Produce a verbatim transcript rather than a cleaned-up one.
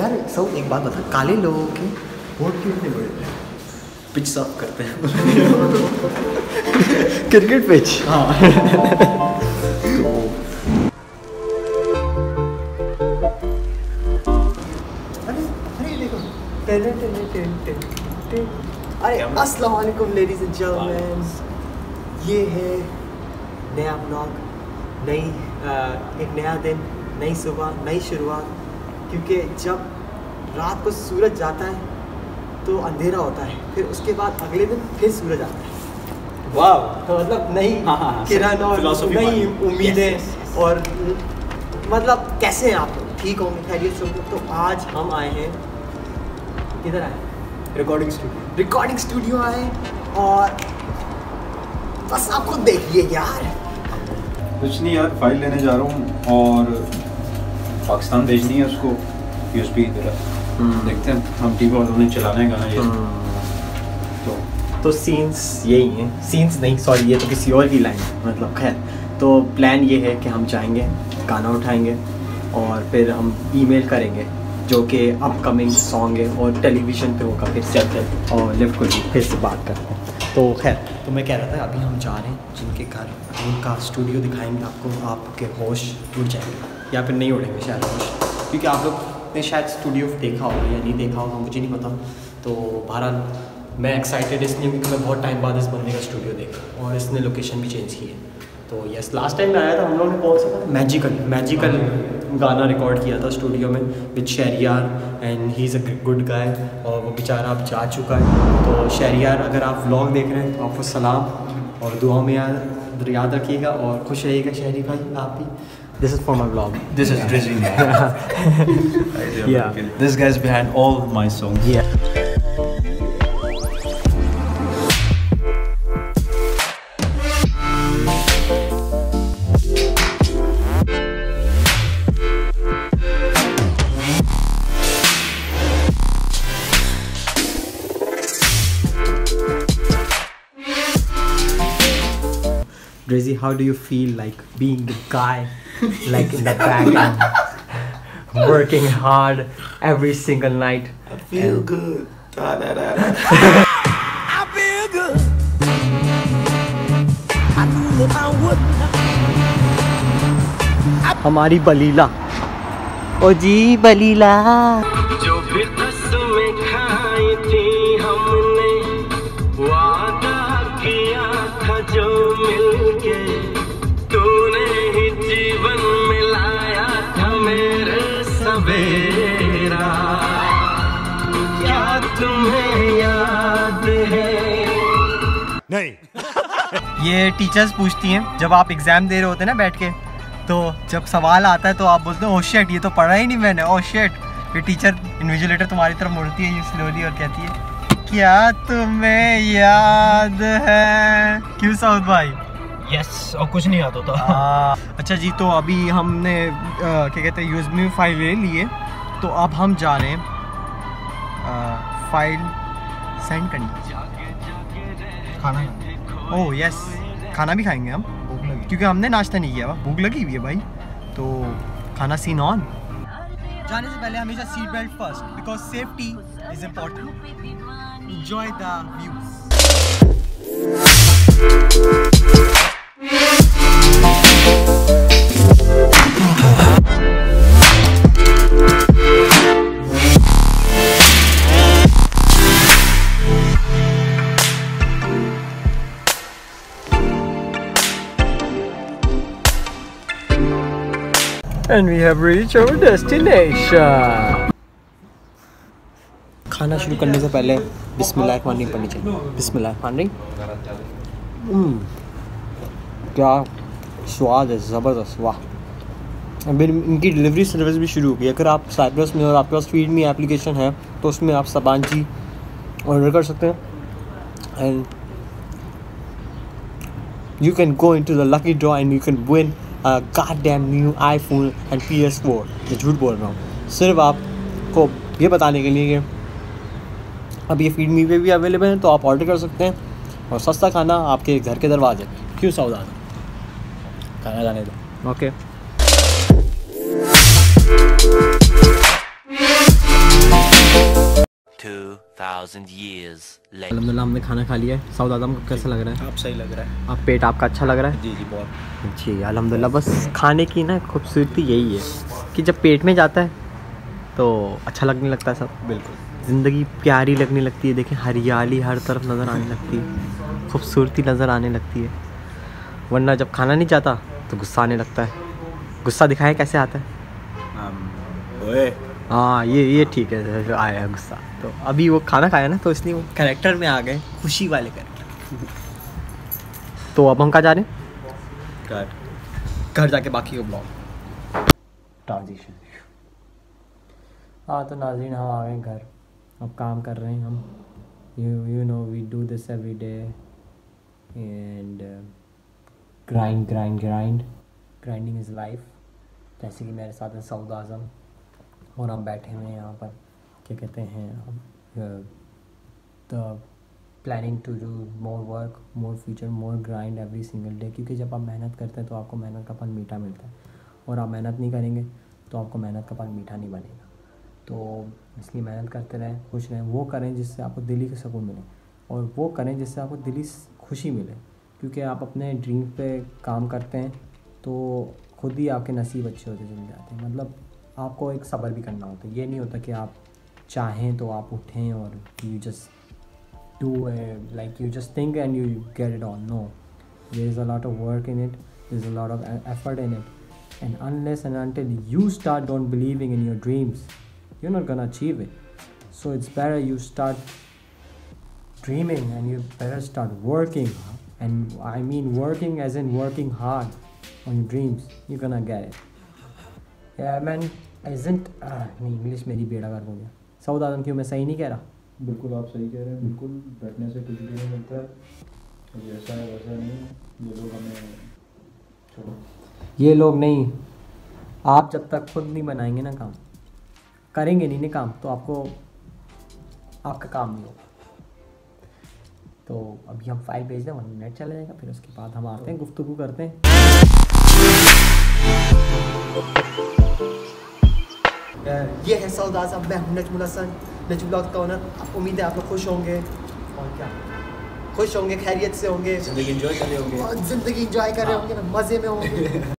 यार सब एक बात बता, काले लोगों के वोट क्यों नहीं बढ़ते? पिच साफ करते हैं। Cricket pitch. हाँ। अरे अस्सलाम वालेकुम लेडीज एंड जेंटलमैन, ये है नया ब्लॉग, नई एक नया दिन, नई सुबह, नई शुरुआत। क्योंकि जब रात को सूरज जाता है तो अंधेरा होता है, फिर उसके बाद अगले दिन फिर सूरज आता है। वाह, तो मतलब नई किरण और नई उम्मीदें। और मतलब कैसे हैं आप? ठीक होंगे, खैरियत से होंगे। तो आज हम आए हैं, किधर आए? Recording studio. रिकॉर्डिंग स्टूडियो आए और बस आप खुद देखिए यार। कुछ नहीं यार, फाइल लेने जा रहा हूँ और पाकिस्तान भेजनी है उसको, यूएसबी इधर। देखते हैं हम टीवी और उन्हें चलाने है गाना ये। तो तो सीन्स यही हैं, सीन्स नहीं सॉरी, ये तो किसी और की लाइन है, मतलब खैर। तो प्लान ये है कि हम जाएंगे, गाना उठाएंगे और फिर हम ईमेल करेंगे जो कि अपकमिंग सॉन्ग है और टेलीविज़न पे होगा फिर चलते और लिफ्ट को फिर से बात करते हैं। तो खैर, तो मैं कह रहा था अभी हम जा रहे हैं जिनके घर, उनका स्टूडियो दिखाएंगे आपको, आपके होश उड़ जाएंगे या फिर नहीं उड़ेंगे शायद होश, क्योंकि आप लोग ने शायद स्टूडियो देखा होगा या नहीं देखा होगा, मुझे नहीं पता। तो बहरहाल मैं एक्साइटेड इसलिए क्योंकि मैं बहुत टाइम बाद इस बंदे का स्टूडियो देखा और इसने लोकेशन भी चेंज की है। तो यस, लास्ट टाइम मैं आया था, हम लोगों ने कौन सा था, मैजिकल मैजिकल गाना रिकॉर्ड किया था स्टूडियो में with Shahryar, and he is a good guy. और वो बेचारा अब जा चुका है। तो शहरियार, अगर आप व्लॉग देख रहे हैं तो आपको सलाम और दुआ में याद याद रखिएगा और खुश रहिएगा शहरी भाई, आप भी। This is for my vlog. This is Drizzy. Yeah. This guy's behind all my songs. Yeah. Drizzy, how do you feel like being the guy, like in the back and working hard every single night? I feel and good. Da, da, da, da. I feel good. I knew that I would. हमारी बलीला, ओ जी बलीला। जो फिर में खाई थी हमने, वादा किया था जो मिलके, तूने ही जीवन में लाया था मेरे सवेरा, क्या तुम्हें याद है? नहीं। ये टीचर्स पूछती हैं जब आप एग्जाम दे रहे होते हैं ना बैठ के, तो जब सवाल आता है तो आप बोलते हो ओह शिट, ये तो पढ़ा ही नहीं मैंने, ओह शिट। फिर टीचर इन्विजिलेटर तुम्हारी तरफ मुड़ती है स्लोली और कहती है क्या तुम्हें याद है? क्यों साउथ भाई? यस, और कुछ नहीं याद होता। अच्छा जी, तो अभी हमने आ, क्या कहते हैं यूएसबी फाइल ले लिए, तो अब हम जा रहे हैं आ, फाइल सेंड करने। खाना? ओह यस, खाना भी खाएंगे हम, क्योंकि हमने नाश्ता नहीं किया, भूख लगी हुई है भाई। तो खाना सीन ऑन। जाने से पहले हमेशा seat belt first, because safety is important. Enjoy the views. And we have reached our destination. खाना शुरू करने से पहले बिस्मिल्लाहिर्रहमानिर्रहीम पढ़नी चाहिए। बिस्मिल्लाहिर्रहमानिर्रहीम। हम्म, क्या स्वाद है, ज़बरदस्त, वाह। अभी इनकी डिलीवरी सर्विस भी शुरू हो गई। अगर आप साइप्रस में और आपके पास फीड मी एप्लीकेशन है तो उसमें आप सबांची ऑर्डर कर सकते हैं and you can go into the lucky draw and you can win a goddamn new iPhone and P S four. मैं झूठ बोल रहा हूँ, सिर्फ आपको ये बताने के लिए कि अब ये फीड मी पे भी अवेलेबल है, तो आप ऑर्डर कर सकते हैं और सस्ता खाना आपके घर के दरवाजे। क्यों सावधान, खाना खाने दो। Okay two thousand years later. अल्हम्दुलिल्लाह हमने खाना खा लिया है। सऊद आज़म को कैसा लग रहा है? आप सही लग रहा है। आप पेट आपका अच्छा लग रहा है? जी जी बहुत। जी अल्हम्दुलिल्लाह। बस खाने की ना खूबसूरती यही है कि जब पेट में जाता है तो अच्छा लगने लगता है सब। बिल्कुल ज़िंदगी प्यारी लगने लगती है। देखें हरियाली हर तरफ नज़र आने लगती है, खूबसूरती नज़र आने लगती है। वरना जब खाना नहीं जाता तो गुस्सा आने लगता है। गुस्सा दिखाएं कैसे आता है? ओए हाँ ये ये ठीक है, आया है गुस्सा। तो अभी वो खाना खाया ना तो इसलिए वो कैरेक्टर में आ गए, खुशी वाले कैरेक्टर। तो अब हम कहाँ जा रहे हैं? घर घर जाके बाकी वो ब्लॉग ट्रांजिशन। हाँ तो नाज़रीन हम आ गए घर, अब काम कर रहे हैं हम। You you know we do this every day and grind grind grind grinding is life. जैसे कि मेरे साथ है सऊद आज़म और हम बैठे हुए हैं यहाँ पर, क्या कहते हैं हम, the planning to do more work, more future, more grind every single day. क्योंकि जब आप मेहनत करते हैं तो आपको मेहनत का फल मीठा मिलता है, और आप मेहनत नहीं करेंगे तो आपको मेहनत का फल मीठा नहीं बनेगा। तो इसलिए मेहनत करते रहें, खुश रहें, वो करें जिससे आपको दिली का सुकून मिले, और वो करें जिससे आपको दिली खुशी मिले। क्योंकि आप अपने ड्रीम पे काम करते हैं तो खुद ही आपके नसीब अच्छे होते चले जाते हैं। मतलब आपको एक सब्र भी करना होता है। ये नहीं होता कि आप चाहें तो आप उठें और you just do like you just think and you get it on. No, there is a lot of work in it, there is a lot of effort in it, and unless and until you start don't believing in your dreams, you're not gonna achieve it. So it's better you start dreaming and you better start working, and I mean working as in working hard on your dreams. You're gonna get it. Yeah man, isn't uh, नहीं English मेरी बेड़ा गर्क हो गया। सऊद आज़म क्यों, मैं सही नहीं कह रहा? बिल्कुल आप सही कह रहे हैं। बिल्कुल बैठने से कुछ भी नहीं मिलता है, जैसा है वैसा नहीं। ये लोग हमें छोड़ो, ये लोग नहीं, आप जब तक खुद नहीं बनाएंगे ना काम, करेंगे नहीं ना काम, तो आपको आपका काम नहीं होगा। तो अभी हम फाइल भेज दें, वरना नेट चला जाएगा, फिर उसके बाद हम आते हैं, गुफ्तगू करते हैं। ये है सऊद आज़म, मैं हूं नजमुल हसन, नजमुल ब्लॉग का ओनर। उम्मीद है आप लोग खुश होंगे, और क्या खुश होंगे, खैरियत से होंगे, जिंदगी एंजॉय कर रहे होंगे, ज़िंदगी एंजॉय कर रहे होंगे, मज़े में होंगे।